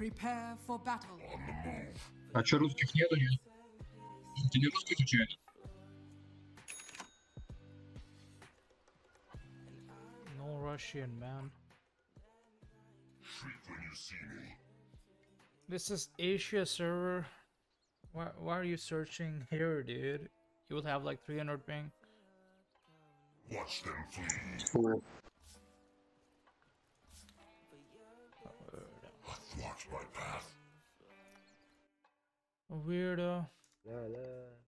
Prepare for battle. А чё русских нету, нет? Ты не русский изучаешь? No Russian, man. This is Asia server. Why are you searching here, dude? You will have like 300 ping. Watch them flee. Ой. Watch my path. Weirdo. La la.